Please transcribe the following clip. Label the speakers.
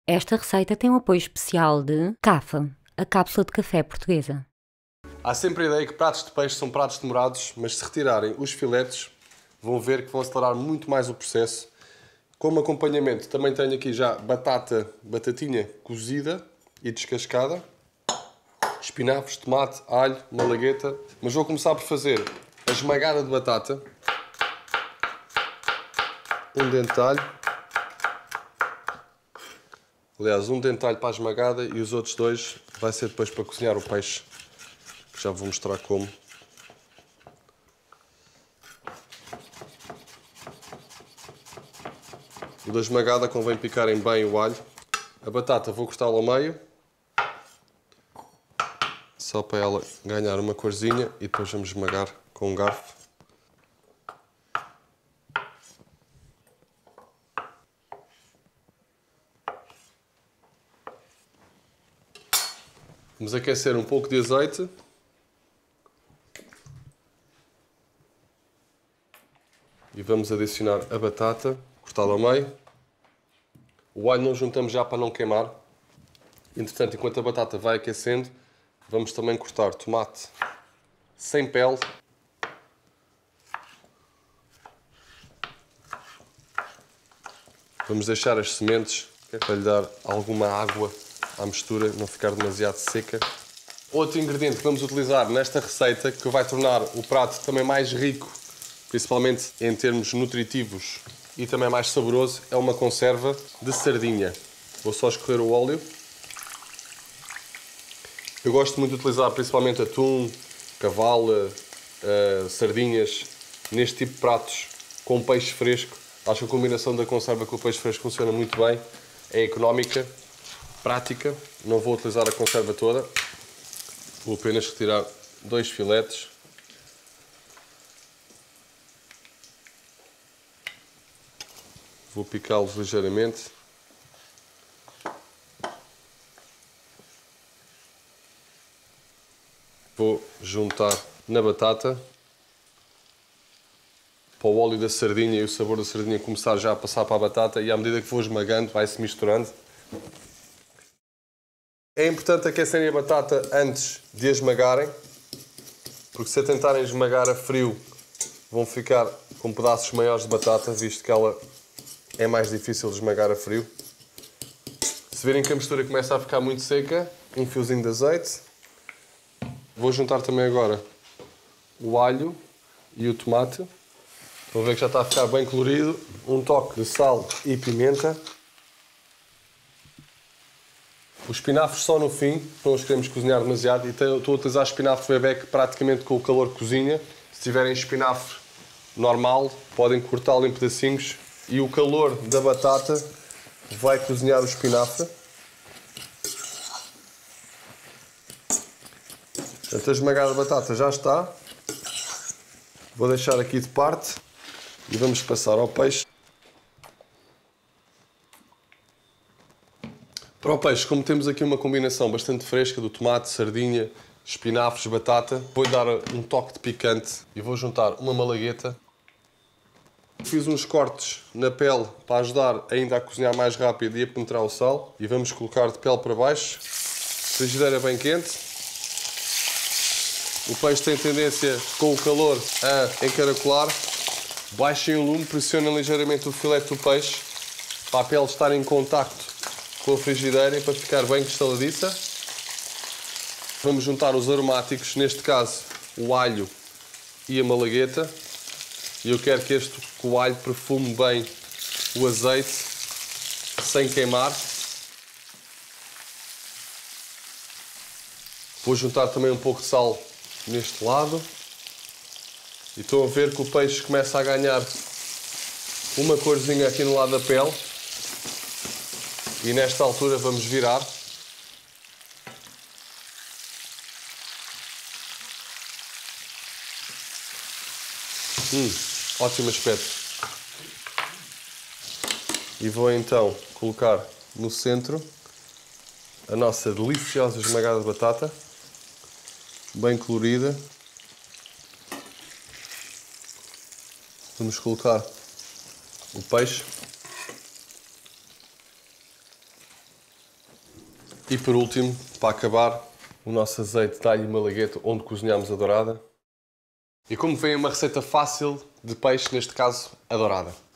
Speaker 1: Esta receita tem um apoio especial de CAFA, a cápsula de café portuguesa.
Speaker 2: Há sempre a ideia que pratos de peixe são pratos demorados, mas se retirarem os filetes, vão ver que vão acelerar muito mais o processo. Como acompanhamento, também tenho aqui já batatinha cozida e descascada, espinafres, tomate, alho, malagueta. Mas vou começar por fazer a esmagada de batata, um dentalho. Aliás, um dentalho para a esmagada e os outros dois vai ser depois para cozinhar o peixe, que já vou mostrar como. O da esmagada convém picarem bem o alho. A batata vou cortá-la ao meio, só para ela ganhar uma corzinha, e depois vamos esmagar com um garfo. Vamos aquecer um pouco de azeite. E vamos adicionar a batata, cortada ao meio. O alho não juntamos já para não queimar. Entretanto, enquanto a batata vai aquecendo, vamos também cortar tomate sem pele. Vamos deixar as sementes para lhe dar alguma água à mistura, não ficar demasiado seca. Outro ingrediente que vamos utilizar nesta receita, que vai tornar o prato também mais rico, principalmente em termos nutritivos, e também mais saboroso, é uma conserva de sardinha. Vou só escorrer o óleo. Eu gosto muito de utilizar principalmente atum, cavala, sardinhas, neste tipo de pratos com peixe fresco. Acho que a combinação da conserva com o peixe fresco funciona muito bem. É económica, prática. Não vou utilizar a conserva toda. Vou apenas retirar 2 filetes. Vou picá-los ligeiramente. Vou juntar na batata, para o óleo da sardinha e o sabor da sardinha começar já a passar para a batata, e à medida que vou esmagando vai-se misturando. É importante aquecerem a batata antes de a esmagarem, porque se a tentarem esmagar a frio vão ficar com pedaços maiores de batata, visto que ela é mais difícil de esmagar a frio. Se verem que a mistura começa a ficar muito seca, um fiozinho de azeite. Vou juntar também agora o alho e o tomate. Vão ver que já está a ficar bem colorido. Um toque de sal e pimenta. Os espinafres só no fim, não os queremos cozinhar demasiado. E estou a utilizar espinafre bebé que praticamente com o calor cozinha. Se tiverem espinafre normal, podem cortá-lo em pedacinhos. E o calor da batata vai cozinhar o espinafre. Portanto, a esmagada da batata já está. Vou deixar aqui de parte e vamos passar ao peixe. Para o peixe, como temos aqui uma combinação bastante fresca do tomate, sardinha, espinafres, batata, vou-lhe dar um toque de picante e vou juntar uma malagueta. Fiz uns cortes na pele para ajudar ainda a cozinhar mais rápido e a penetrar o sal. E vamos colocar de pele para baixo. Frigideira bem quente. O peixe tem tendência, com o calor, a encaracolar. Baixem o lume, pressionem ligeiramente o filete do peixe para a pele estar em contacto com a frigideira e para ficar bem cristaladiça. Vamos juntar os aromáticos, neste caso o alho e a malagueta. E eu quero que o alho perfume bem o azeite, sem queimar. Vou juntar também um pouco de sal neste lado. E estão a ver que o peixe começa a ganhar uma corzinha aqui no lado da pele. E nesta altura vamos virar. Ótimo aspecto. E vou então colocar no centro a nossa deliciosa esmagada de batata, bem colorida. Vamos colocar o peixe. E por último, para acabar, o nosso azeite de alho e malagueta, onde cozinhamos a dourada. E como vem, uma receita fácil de peixe, neste caso a dourada.